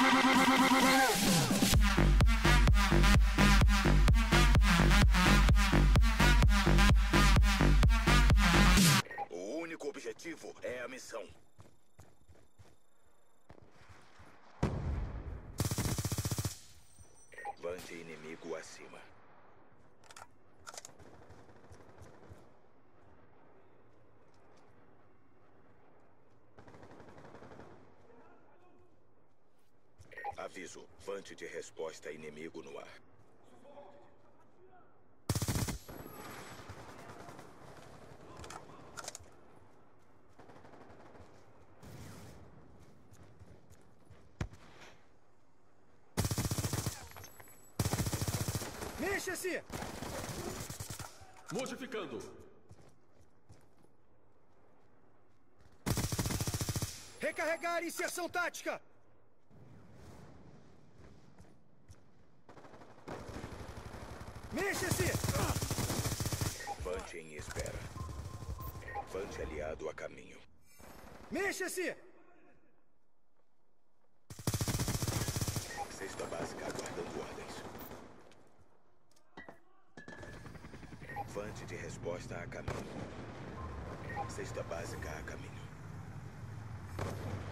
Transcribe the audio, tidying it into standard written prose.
O único objetivo é a missão. Vante inimigo acima. Aviso, Vante de resposta inimigo no ar. Mexa-se! Modificando. Recarregar inserção tática! Mexa-se! Vante em espera. Vante aliado a caminho. Mexa-se! Cesta básica aguardando ordens. Vante de resposta a caminho. Cesta básica a caminho.